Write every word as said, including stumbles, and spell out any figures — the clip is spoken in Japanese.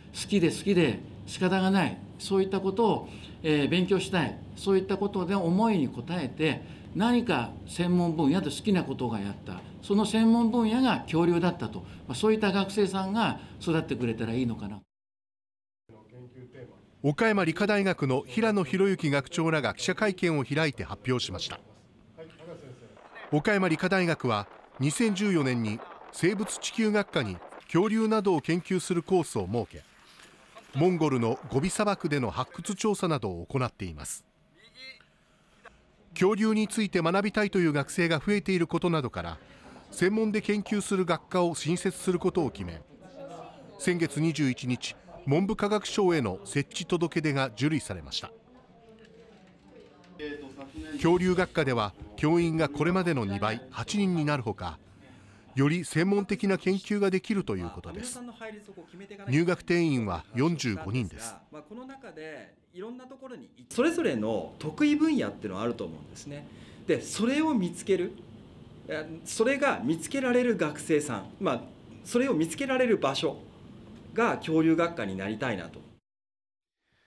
好きで好きで仕方がない、そういったことを、えー、勉強したい、そういったことで思いに応えて、何か専門分野で好きなことがやった、その専門分野が恐竜だったと、まあ、そういった学生さんが育ってくれたらいいのかな。 岡山理科大学の平野博之学長らが記者会見を開いて発表しました。岡山理科大学はにせんじゅうよねんに生物地球学科に恐竜などを研究するコースを設け、モンゴルのゴビ砂漠での発掘調査などを行っています。恐竜について学びたいという学生が増えていることなどから、専門で研究する学科を新設することを決め、先月にじゅういちにち、文部科学省への設置届出が受理されました。恐竜学科では教員がこれまでのにばい、はちにんになるほか、より専門的な研究ができるということです。入学定員はよんじゅうごにんです。 この中でいろんなところにそれぞれの得意分野っていうのはあると思うんですね。でそれを見つける、それが見つけられる学生さん、まあ、それを見つけられる場所が恐竜学科になりたいなと